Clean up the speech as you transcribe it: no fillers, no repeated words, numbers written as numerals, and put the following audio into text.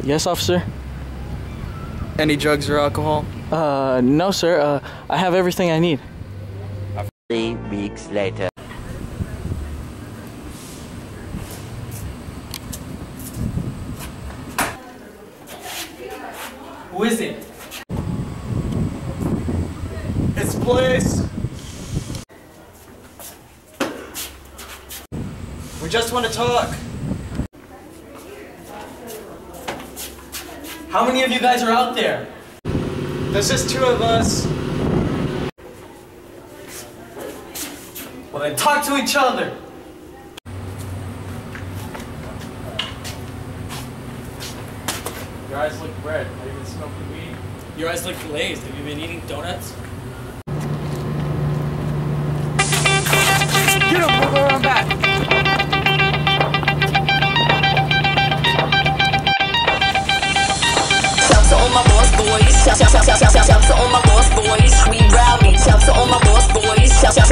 Yes, officer? Any drugs or alcohol? No, sir. I have everything I need. 3 weeks later. Who is it? It's police. We just want to talk. How many of you guys are out there? There's just 2 of us. Well, then talk to each other. Your eyes look red. Have you been smoking weed? Your eyes look glazed. Have you been eating donuts? Get up, we'll go around back. Shout to all my boss boys. Shout to all my boss boys. We rowdy. Shout to all my boss boys. Shout